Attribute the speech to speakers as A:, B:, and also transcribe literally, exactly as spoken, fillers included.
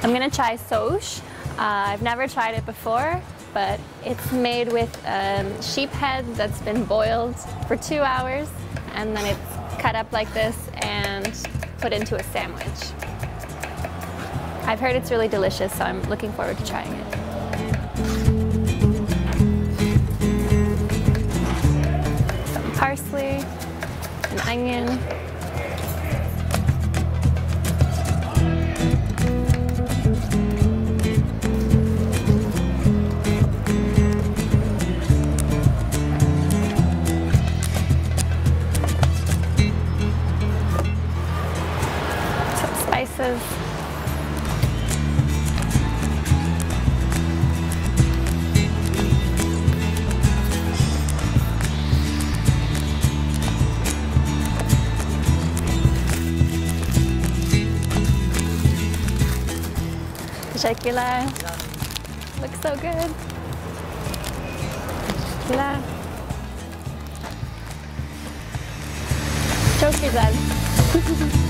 A: I'm gonna try söğüş. Uh, I've never tried it before, but it's made with um, sheep head that's been boiled for two hours, and then it's cut up like this and put into a sandwich. I've heard it's really delicious, so I'm looking forward to trying it. Some parsley, an onion. Spices. Teşekkürler. Looks so good. Teşekkürler. Çok güzel.